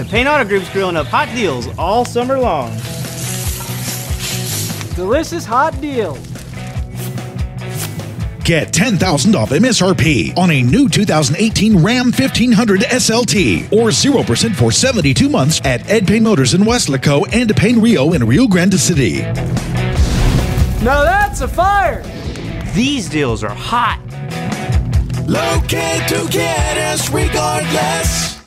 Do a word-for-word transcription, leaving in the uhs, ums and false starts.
Payne Auto Group's grilling up hot deals all summer long. Delicious hot deals. Get ten thousand dollars off M S R P on a new two thousand eighteen Ram fifteen hundred S L T or zero percent for seventy-two months at Ed Payne Motors in Weslaco and Payne Rio in Rio Grande City. Now that's a fire! These deals are hot. Locate to get us regardless.